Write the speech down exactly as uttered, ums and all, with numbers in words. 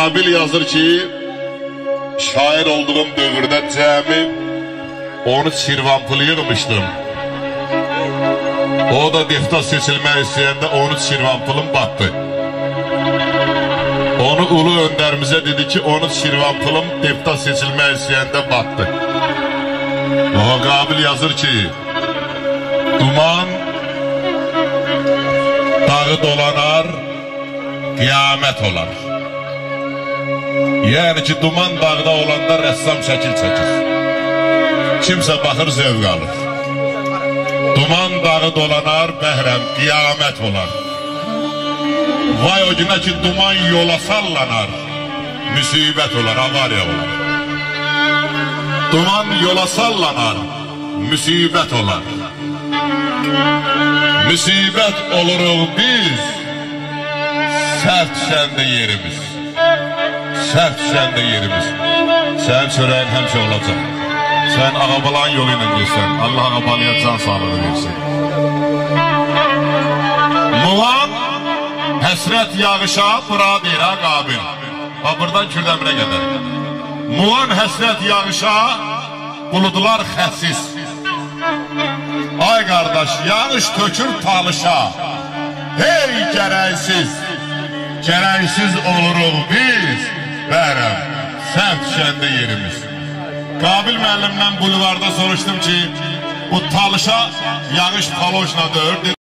Qabil yazır ki, şair olduğum dövrdə cəmi on üç şirvanpıl yığmışdım. O da deputat seçilmək istəyəndə on üç şirvanpılım batdı. Onu ulu öndərimizə dedi ki, on üç şirvanpılım deputat seçilmək istəyəndə batdı. O Qabil yazır ki, duman dağı dolanar, qiyamət olar. Yəni ki, duman dağda olanda rəssam şəkil çəkir. Kimsə baxır, zövq alır. Duman dağı dolanar, bəhrəm, qiyamət olar. Vay o günə ki, duman yola sallanar, müsibət olar, avariya olar. Duman yola sallanar, müsibət olar. Müsibət oluruq biz, səhv düşəndə yerimiz. Səhv düşəndə yerimiz. Sənin çörəyin həmşə olacaq. Sən ağabalan yolu ilə geçsən, Allah ağabalıya can sağlığı versin. Muğan həsrət yağışa bura deyir ha Qabil. Ha buradan Kürdəmirə qədər. Muğan həsrət yağışa, buludlar xəsis. Ay qardaş, yağış tökür talışa. Hey gərəksiz, gərəksiz oluruq biz, bərəm, səhv düşəndə yerimiz. Qabil müəllimdən bulvarda soruşdum ki, bu talışa yağış taloşla döyür.